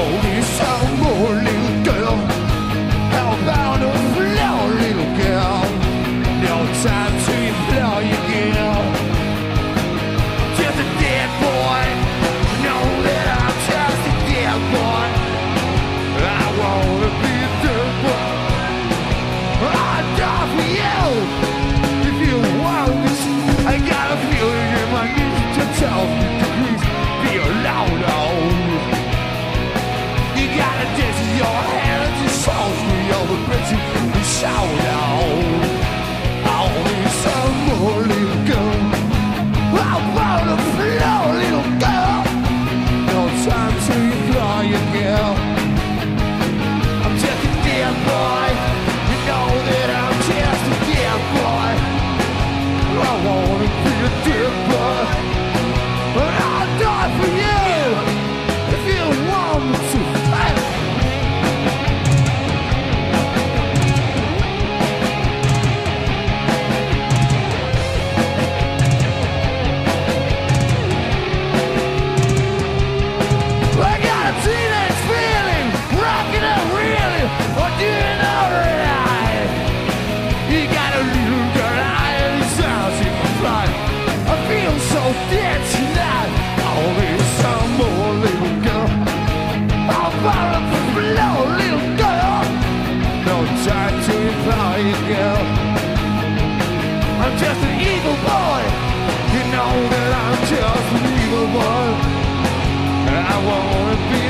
need some more, little girl. How about a flow, little girl? No time to implore you, girl. Just a dead boy. Know that I'm just a dead boy. I wanna be a dead boy. I'll die for you. If you want this, I got a feeling in my knees to tell me to please be allowed out. You gotta dance with your hands and souls for your regretting and shout out. I need some more, little girl. I wanna flow, little girl. No time to implore you, girl. I'm just a damn boy. You know that I'm just a damn boy. I wanna be a damn boy. But I'll die for you if you want me to. I got a teenage feeling, rocking and reeling, or doing alright. You got a little girl eye and it sounds in my flight. I feel so dead tonight. I'll be some more, little girl. I'll follow the flow, little girl. No time to imply you, girl. I'm just an evil boy. You know that I'm just an evil boy. I wanna be